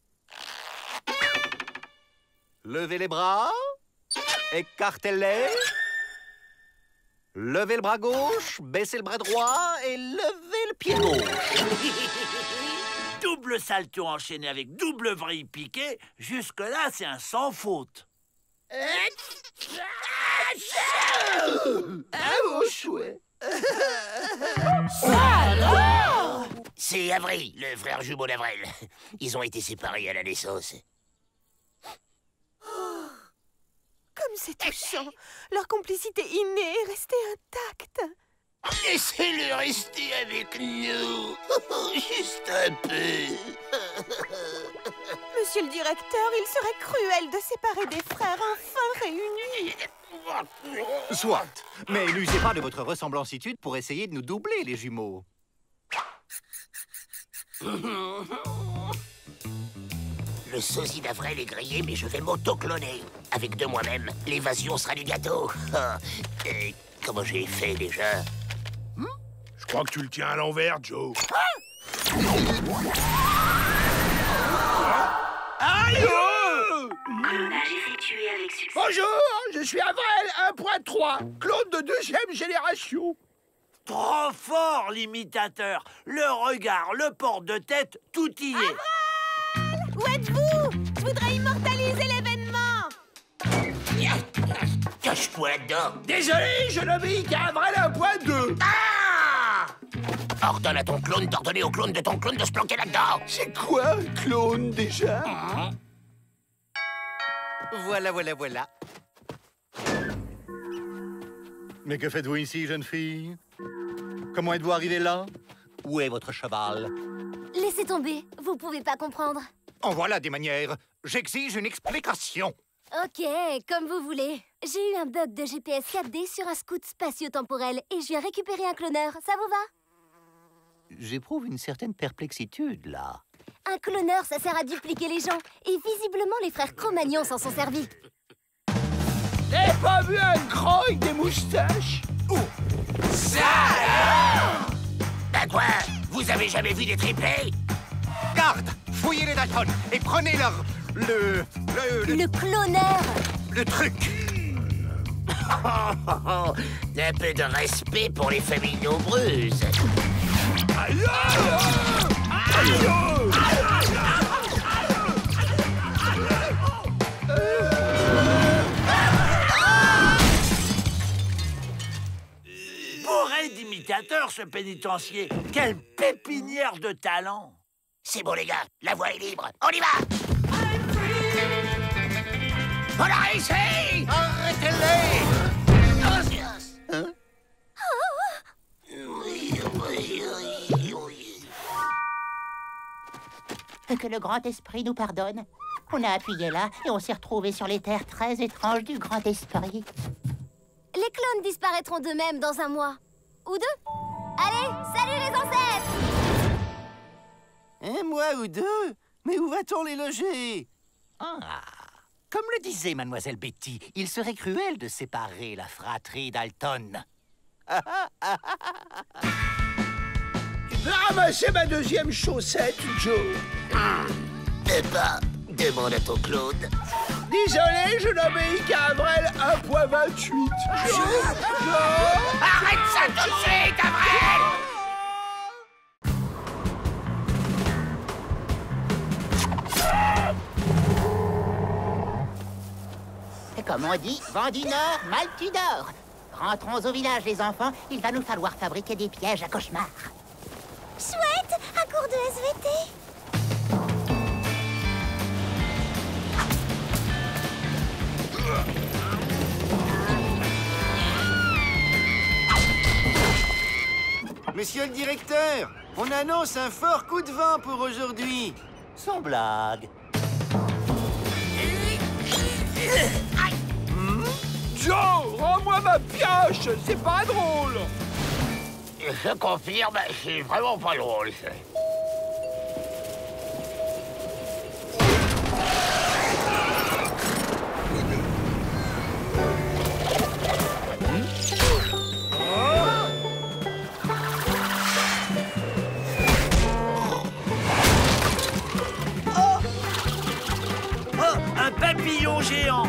Levez les bras. Écartez-les. Levez le bras gauche, baissez le bras droit et levez le pied gauche. Double salto enchaîné avec double vrille piqué, jusque-là, c'est un sans faute. Ah mon chouette. Alors c'est Avril, le frère jumeau d'Avril. Ils ont été séparés à la naissance. Oh, comme c'est touchant. Leur complicité innée est restée intacte. Laissez-le rester avec nous. Juste un peu. Monsieur le directeur, il serait cruel de séparer des frères enfin réunis. Soit, mais n'usez pas de votre ressemblancitude pour essayer de nous doubler, les jumeaux. Le sosie d'Avril est grillé, mais je vais m'auto-cloner. Avec de moi-même, l'évasion sera du gâteau. Et comment j'ai fait déjà? hmm? Je crois que tu le tiens à l'envers, Joe. Aïe! Clonage effectué avec succès. Bonjour, je suis Avrel un point trois, clone de deuxième génération. Trop fort, l'imitateur. Le regard, le port de tête, tout y est. Avril! Où êtes-vous? Je voudrais immortaliser l'événement. Cache-toi là-dedans. Désolé, je n'obéis qu'à Avrel un point deux. Ah! Ordonne à ton clone d'ordonner au clone de ton clone de se planquer là-dedans. C'est quoi un clone déjà? mmh. Voilà, voilà, voilà. Mais que faites-vous ici, jeune fille? Comment êtes-vous arrivé là? Où est votre cheval? Laissez tomber, vous pouvez pas comprendre. En voilà des manières. J'exige une explication. Ok, comme vous voulez. J'ai eu un bug de G P S quatre D sur un scout spatio-temporel et je viens récupérer un cloneur. Ça vous va? J'éprouve une certaine perplexitude, là. Un cloneur, ça sert à dupliquer les gens. Et visiblement, les frères Cro-Magnon s'en sont servis. T'as pas vu un grand avec des moustaches? Oh. Ça alors? Ben quoi? Vous avez jamais vu des triplés? Garde! fouillez les Dalton et prenez leur... le... le... Le cloneur. le truc. Un peu de respect pour les familles nombreuses. Aïe! Aïe! Bourré d'imitateurs, ce pénitencier. Quelle pépinière de talent. C'est bon, les gars, la voie est libre. On y va! On a réussi! Arrêtez-les! Hein? Que le grand esprit nous pardonne. On a appuyé là et on s'est retrouvé sur les terres très étranges du grand esprit. Les clones disparaîtront d'eux-mêmes dans un mois. Ou deux. Allez, salut les ancêtres! Un mois ou deux? Mais où va-t-on les loger? Ah, comme le disait Mademoiselle Betty, il serait cruel de séparer la fratrie Dalton. Tu peux ramasser ma deuxième chaussette, Joe? Eh ben, demande à ton Claude. Désolé, je n'obéis qu'à Avrel un point vingt-huit. Joe, Joe. Arrête ça tout de suite, Avrel! Comme on dit, vent du nord, mal tu dors. Rentrons au village, les enfants. Il va nous falloir fabriquer des pièges à cauchemar. Chouette, un cours de S V T. Monsieur le directeur, on annonce un fort coup de vent pour aujourd'hui. Sans blague. Hmm? Joe, rends-moi ma pioche. C'est pas drôle. Je confirme, c'est vraiment pas drôle. Un papillon géant.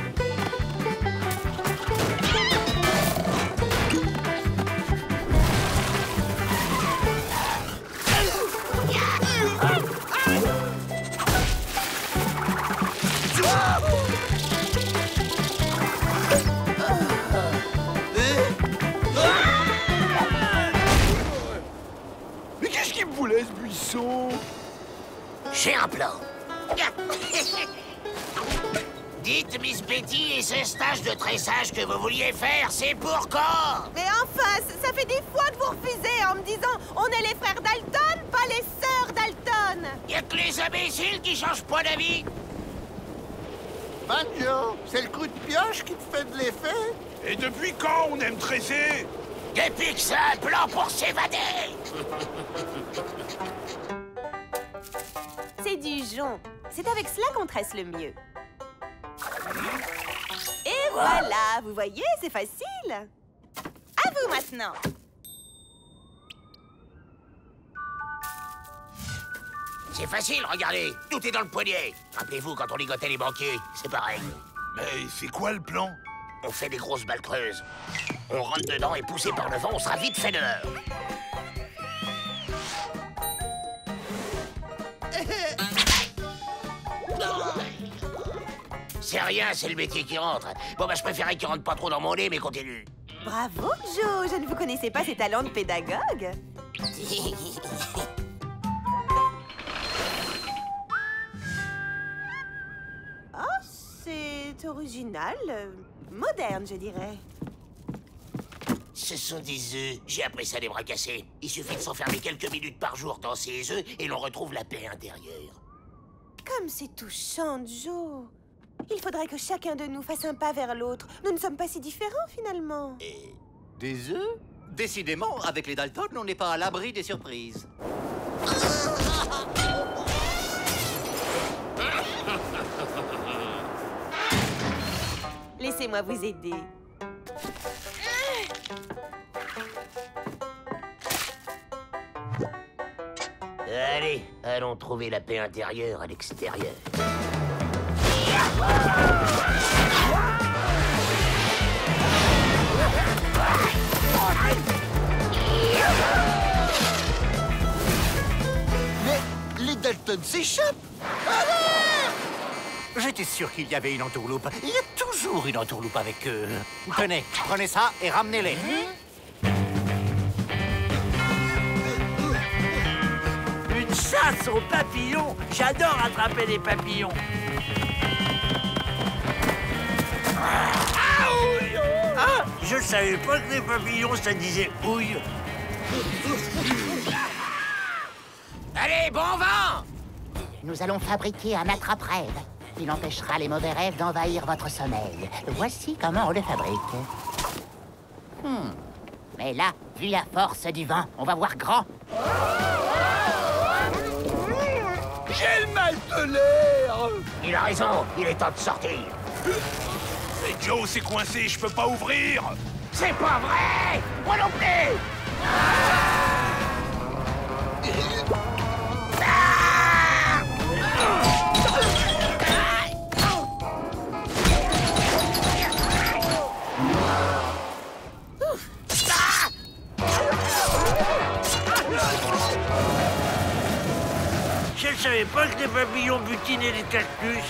Mais qu'est-ce qu'il me voulait, ce buisson? J'ai un plan. Dites, Miss Betty, et ce stage de tressage que vous vouliez faire, c'est pour quand? Mais enfin, ça fait des fois que vous refusez en me disant on est les frères Dalton, pas les sœurs Dalton. Y'a que les imbéciles qui changent pas d'avis. Banjo, c'est le coup de pioche qui te fait de l'effet? Et depuis quand on aime tresser? Depuis que c'est un plan pour s'évader. C'est du jonc. C'est avec cela qu'on tresse le mieux. Et voilà, vous voyez, c'est facile. À vous maintenant. C'est facile, regardez. Tout est dans le poignet. Rappelez-vous quand on ligotait les banquiers, c'est pareil. Mais c'est quoi le plan? On fait des grosses balles creuses. On rentre dedans et poussé par le vent, on sera vite fait dehors. C'est rien, c'est le métier qui rentre. Bon, bah, je préférais qu'il rentre pas trop dans mon nez, mais continue. Bravo, Joe. Je ne vous connaissais pas ses talents de pédagogue. Oh, c'est original. euh, Moderne, je dirais. Ce sont des œufs. J'ai appris ça des bras cassés. Il suffit de s'enfermer quelques minutes par jour dans ces œufs et l'on retrouve la paix intérieure. Comme c'est touchant, Joe. Il faudrait que chacun de nous fasse un pas vers l'autre. Nous ne sommes pas si différents, finalement. Et... Des œufs? Décidément, avec les Dalton, on n'est pas à l'abri des surprises. Laissez-moi vous aider. Allez, allons trouver la paix intérieure à l'extérieur. Mais les Dalton s'échappent. J'étais sûr qu'il y avait une entourloupe. Il y a toujours une entourloupe avec eux. Tenez, prenez ça et ramenez-les. Une chasse aux papillons. J'adore attraper les papillons. Ah, ouille. Ah, je savais pas que les papillons, ça disait ouille. Allez, bon vent! Nous allons fabriquer un attrape-rêve. Il empêchera les mauvais rêves d'envahir votre sommeil. Voici comment on le fabrique. Hmm. Mais là, vu la force du vent, on va voir grand. J'ai le mal de l'air. Il a raison, il est temps de sortir. Mais Joe s'est coincé, je peux pas ouvrir. C'est pas vrai! Moi non plus! Je ne savais pas que les papillons butinaient les cactus.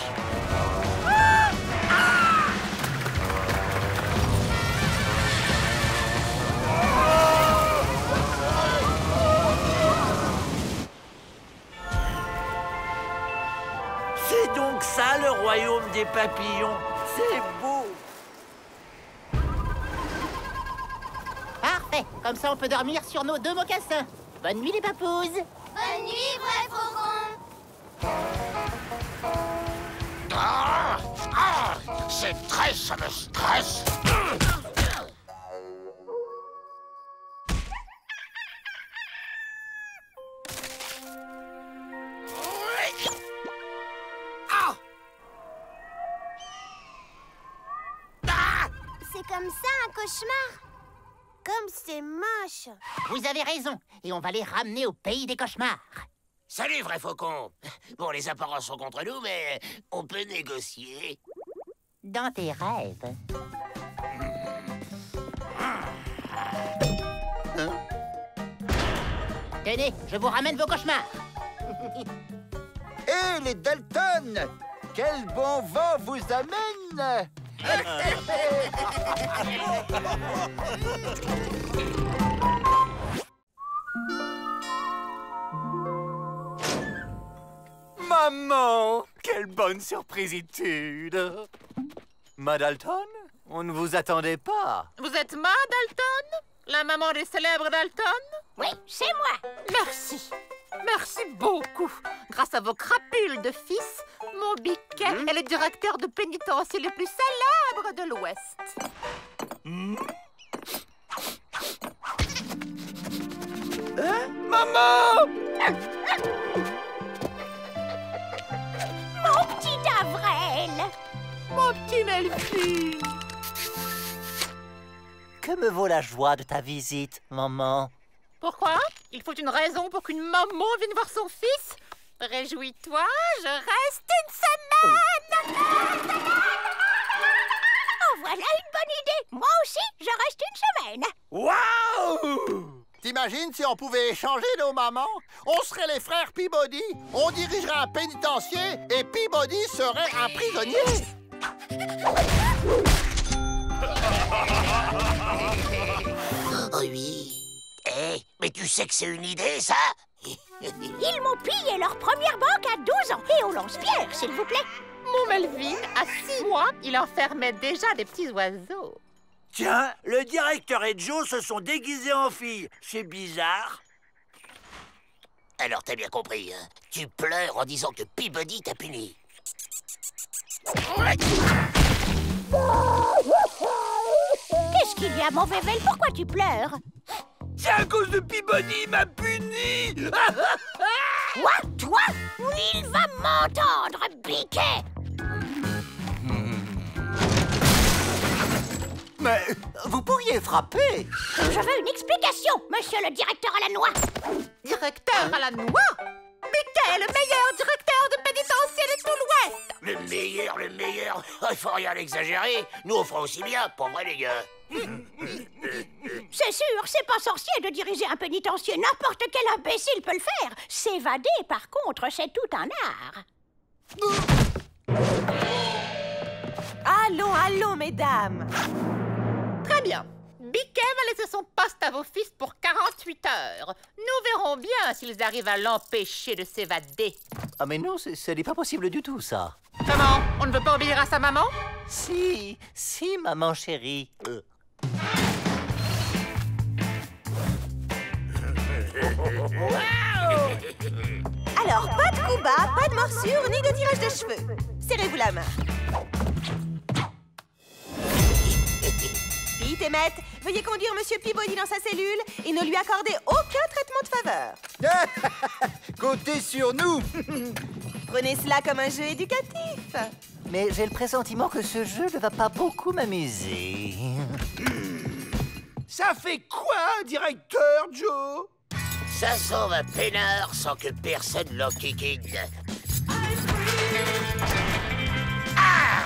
C'est donc ça le royaume des papillons. C'est beau. Parfait. Comme ça, on peut dormir sur nos deux mocassins. Bonne nuit, les papouses. Bonne nuit, vrai faucon. Ah, ah, c'est très, ça me stresse. C'est comme ça un cauchemar. Comme c'est moche. Vous avez raison. Et on va les ramener au pays des cauchemars. Salut, vrai faucon. Bon, les apparences sont contre nous, mais on peut négocier. Dans tes rêves. Hein? Tenez, je vous ramène vos cauchemars. Hé, les Dalton! Quel bon vent vous amène! Maman! Quelle bonne surprisitude! Ma Dalton? On ne vous attendait pas. Vous êtes Ma Dalton? La maman des célèbres Dalton? Oui, c'est moi. Merci. Merci beaucoup. Grâce à vos crapules de fils, mon biquet mmh. est le directeur de pénitencier le plus célèbre de l'Ouest. Mmh. Hein? Maman! Mon petit Davrel! Mon petit Melfi! Que me vaut la joie de ta visite, maman? Pourquoi? Il faut une raison pour qu'une maman vienne voir son fils? Réjouis-toi, je reste une semaine! Oh, voilà une bonne idée! Moi aussi, je reste une semaine! Waouh! T'imagines si on pouvait échanger nos mamans? On serait les frères Peabody, on dirigerait un pénitencier et Peabody serait un prisonnier! Oh oui. Eh, mais tu sais que c'est une idée, ça? Ils m'ont pillé leur première banque à douze ans et au lance-pierre, s'il vous plaît. Mon Melvin, à six mois, il enfermait déjà des petits oiseaux. Tiens, le directeur et Joe se sont déguisés en filles. C'est bizarre. Alors, t'as bien compris, hein? Tu pleures en disant que Peabody t'a puni. Qu'est-ce qu'il y a, mon Vével? Pourquoi tu pleures? C'est à cause de Peabody, il m'a puni. Quoi? Toi? Il va m'entendre, biquet. Mais vous pourriez frapper. Je veux une explication, monsieur le directeur à la noix. Directeur à la noix? Biquet, le meilleur directeur de pénitencier de tout l'Ouest. Le meilleur, le meilleur. Il faut rien exagérer. Nous, on fera aussi bien, pour vrai, les gars. C'est sûr, c'est pas sorcier de diriger un pénitencier. N'importe quel imbécile peut le faire. S'évader, par contre, c'est tout un art. Allons, allons, mesdames. Très bien. Biquet va laisser son poste à vos fils pour quarante-huit heures. Nous verrons bien s'ils arrivent à l'empêcher de s'évader. Ah mais non, ce n'est pas possible du tout, ça. Comment? On ne veut pas obéir à sa maman? Si, si, maman chérie. Euh. Alors, pas de coups bas, pas de morsure, ni de tirage de cheveux. Serrez-vous la main. Pete et Matt, veuillez conduire Monsieur Peabody dans sa cellule et ne lui accorder aucun traitement de faveur. Comptez sur nous. Prenez cela comme un jeu éducatif. Mais j'ai le pressentiment que ce jeu ne va pas beaucoup m'amuser. Ça fait quoi, directeur Joe? Ça s'en va peinard sans que personne l'enquiquine. Ah!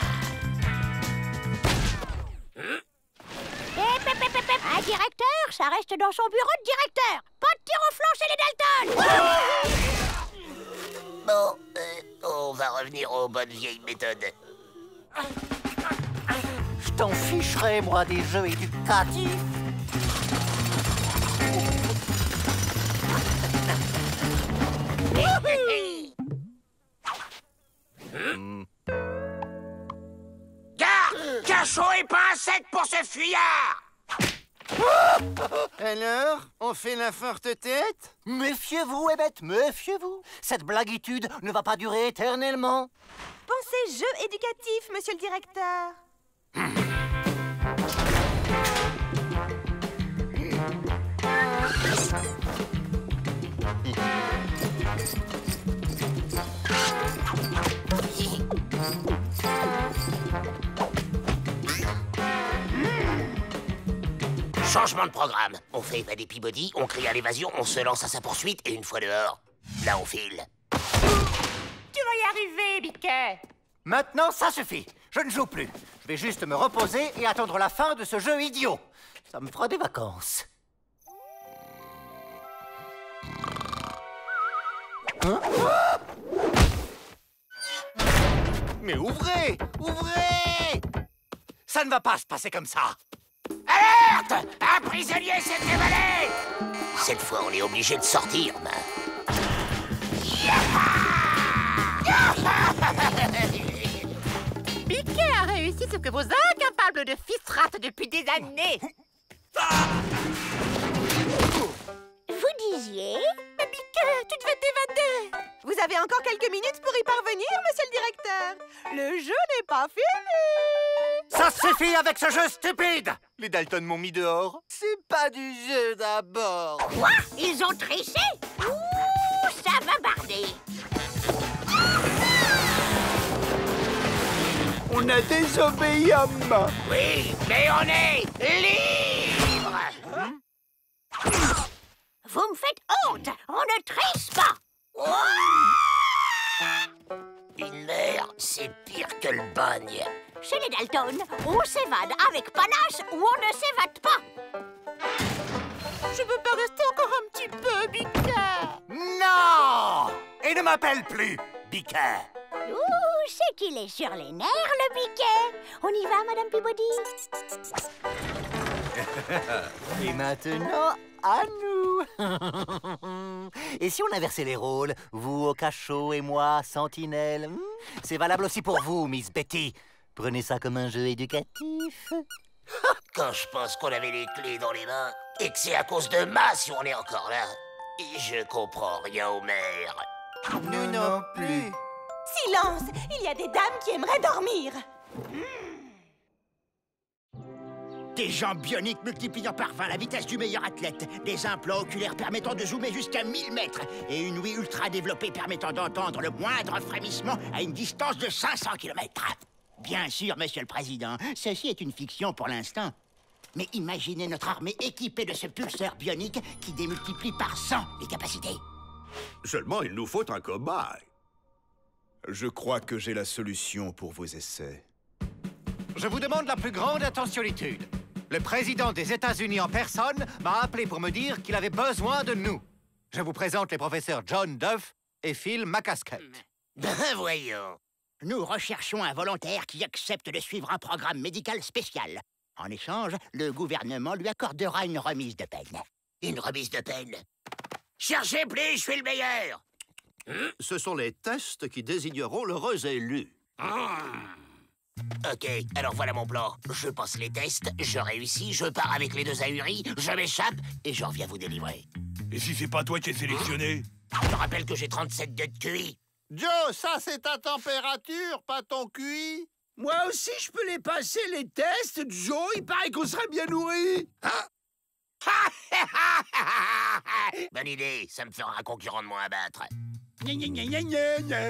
Hmm? Hé, pép, pép, pép. Un directeur, ça reste dans son bureau de directeur. Pas de tir au flanc chez les Dalton. Bon, euh, on va revenir aux bonnes vieilles méthodes. Je t'en ficherai, moi, des jeux éducatifs. Hmm. Garde! Cachot et pincette pour ce fuyard! Alors, on fait la forte tête? Méfiez-vous, Emmett, méfiez-vous. Cette blaguitude ne va pas durer éternellement. Pensez jeu éducatif, monsieur le directeur. Changement de programme. On fait évader Peabody, on crie à l'évasion, on se lance à sa poursuite et une fois dehors, là on file. Tu vas y arriver, Biquet. Maintenant, ça suffit. Je ne joue plus. Je vais juste me reposer et attendre la fin de ce jeu idiot. Ça me fera des vacances. Hein? Mais ouvrez! Ouvrez! Ça ne va pas se passer comme ça. Alerte! Un prisonnier s'est évadé! Cette fois, on est obligé de sortir, ben. Biquet a réussi ce que vos incapables de fils ratent depuis des années. Vous disiez? Mais Biquet, tu devais t'évader. Vous avez encore quelques minutes pour y parvenir, monsieur le directeur. Le jeu n'est pas fini. Ça suffit avec ce jeu stupide! Les Dalton m'ont mis dehors. C'est pas du jeu d'abord. Quoi? Ils ont triché? Ouh, ça va barder. On a désobéi à main. Oui, mais on est libre! Hein? Vous me faites honte! On ne triche pas! Une mère, c'est pire que le bagne. Chez les Dalton, on s'évade avec panache ou on ne s'évade pas. Je veux pas rester encore un petit peu, Biquet. Non! Et ne m'appelle plus Biquet. Ouh, c'est qu'il est sur les nerfs, le Biquet. On y va, Madame Peabody? Et maintenant, à nous. Et si on inversait les rôles? Vous au cachot et moi, sentinelle. C'est valable aussi pour vous, Miss Betty. Prenez ça comme un jeu éducatif. Quand je pense qu'on avait les clés dans les mains et que c'est à cause de Ma si on est encore là. Et je comprends rien au maire. Nous non plus. Silence! Il y a des dames qui aimeraient dormir. Des jambes bioniques multipliant par vingt la vitesse du meilleur athlète, des implants oculaires permettant de zoomer jusqu'à mille mètres et une ouïe ultra développée permettant d'entendre le moindre frémissement à une distance de cinq cents kilomètres. Bien sûr, Monsieur le Président, ceci est une fiction pour l'instant. Mais imaginez notre armée équipée de ce pulseur bionique qui démultiplie par cent les capacités. Seulement, il nous faut un cobaye. Je crois que j'ai la solution pour vos essais. Je vous demande la plus grande attentionnitude. Le président des États-Unis en personne m'a appelé pour me dire qu'il avait besoin de nous. Je vous présente les professeurs John Duff et Phil McCaskett. Ben voyons. Nous recherchons un volontaire qui accepte de suivre un programme médical spécial. En échange, le gouvernement lui accordera une remise de peine. Une remise de peine? Cherchez plus, je suis le meilleur. Ce sont les tests qui désigneront l'heureux élu. Mmh. Ok, alors voilà mon plan. Je passe les tests, je réussis, je pars avec les deux ahuris, je m'échappe et je reviens vous délivrer. Et si c'est pas toi qui es sélectionné? Je te rappelle que j'ai trente-sept de Q I. Joe, ça c'est ta température, pas ton Q I. Moi aussi, je peux les passer, les tests, Joe. Il paraît qu'on serait bien nourri. Hein? Bonne idée, ça me fera un concurrent de moins à battre. Gna, gna, gna, gna, gna, gna.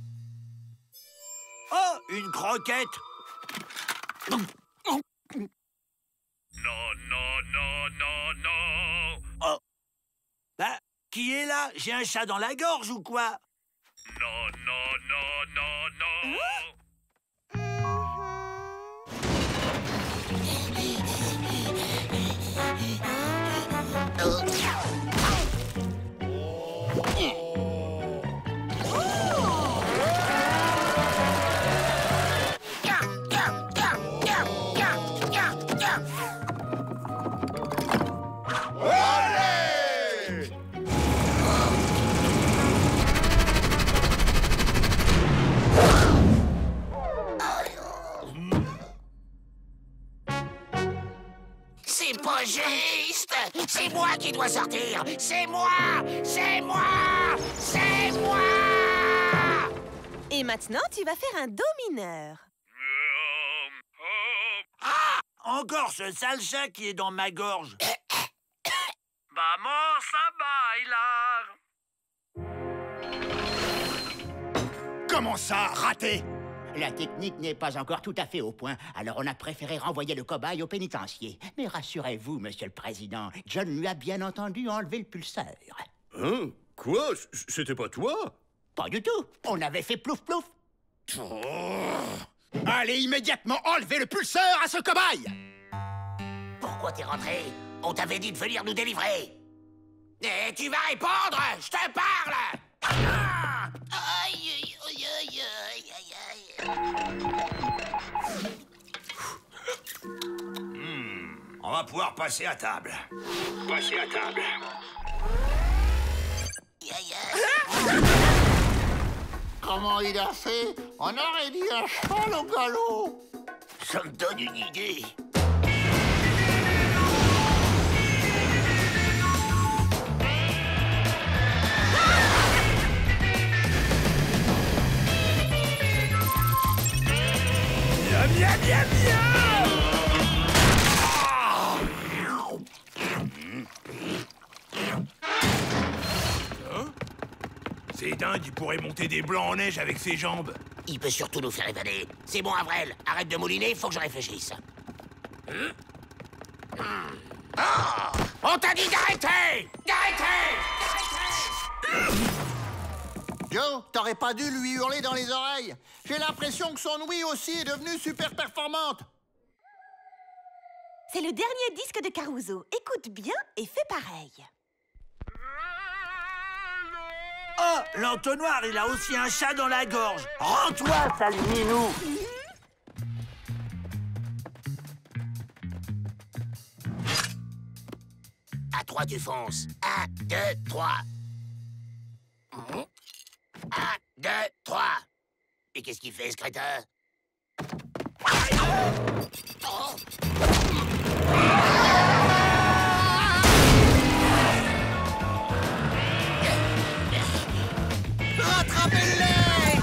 Oh, une croquette. Non, non, non, non, non. Oh. Bah, qui est là? J'ai un chat dans la gorge ou quoi? Non, non, non, non, non. C'est pas juste! C'est moi qui dois sortir! C'est moi! C'est moi! C'est moi! Et maintenant, tu vas faire un do mineur. Ah! Encore ce sale chat qui est dans ma gorge. Vamos a bailar. Comment ça, raté? La technique n'est pas encore tout à fait au point, alors on a préféré renvoyer le cobaye au pénitencier. Mais rassurez-vous, Monsieur le Président, John lui a bien entendu enlever le pulseur. Hein? Quoi? C'était pas toi? Pas du tout. On avait fait plouf-plouf. Oh. Allez immédiatement enlever le pulseur à ce cobaye! Pourquoi t'es rentré? On t'avait dit de venir nous délivrer. Et tu vas répondre! Je te parle! Ah! Aïe, aïe, aïe, aïe, aïe, aïe, aïe. Hmm, on va pouvoir passer à table. Passer à table. Aïe, aïe. Comment il a fait? On aurait dit un cheval au galop. Ça me donne une idée. Viens, viens, viens, viens! Hein? C'est dingue, il pourrait monter des blancs en neige avec ses jambes. Il peut surtout nous faire évader. C'est bon, Avril. Arrête de mouliner, il faut que je réfléchisse. Hum? Hum. Oh! On t'a dit d'arrêter! D'arrêter! Joe, t'aurais pas dû lui hurler dans les oreilles. J'ai l'impression que son ouïe aussi est devenue super performante. C'est le dernier disque de Caruso. Écoute bien et fais pareil. Oh, l'entonnoir, il a aussi un chat dans la gorge. Rends-toi, sale minou. À trois, tu fonces. Un, deux, trois. Un, deux, trois. Et qu'est-ce qu'il fait, ce crétin? Oh. Rattrapez-les!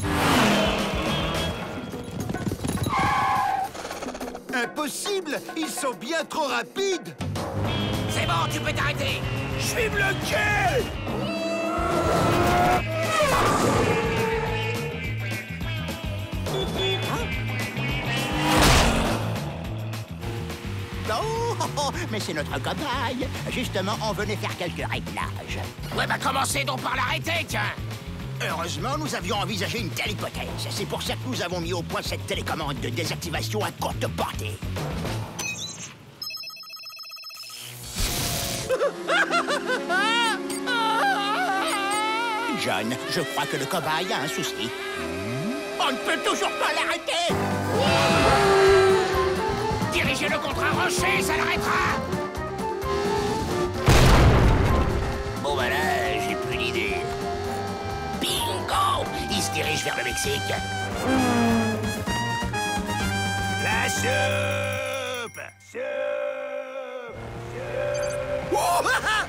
Impossible! Ils sont bien trop rapides! C'est bon, tu peux t'arrêter! Je suis bloqué! Oh, oh, oh, mais c'est notre cobaye. Justement, on venait faire quelques réglages. Ouais, bah commencez donc par l'arrêter, tiens. Heureusement, nous avions envisagé une telle hypothèse. C'est pour ça que nous avons mis au point cette télécommande de désactivation à courte portée. John, je crois que le cobaye a un souci. On ne peut toujours pas l'arrêter. Dirigez-le contre un rocher, ça l'arrêtera. Bon, bah là, j'ai plus d'idée. Bingo! Il se dirige vers le Mexique. La soupe! Soupe! Soupe! Oh, ah, ah.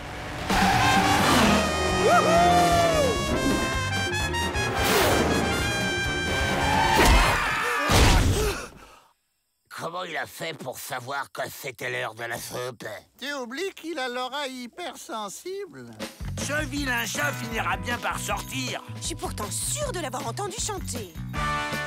Comment il a fait pour savoir que c'était l'heure de la soupe? Tu oublies qu'il a l'oreille hypersensible. Ce vilain chat finira bien par sortir. Je suis pourtant sûre de l'avoir entendu chanter.